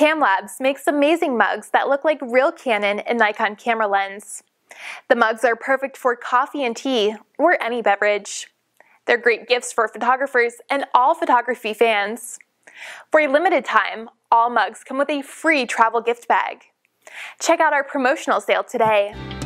CamLabs makes amazing mugs that look like real Canon and Nikon camera lens. The mugs are perfect for coffee and tea, or any beverage. They're great gifts for photographers and all photography fans. For a limited time, all mugs come with a free travel gift bag. Check out our promotional sale today.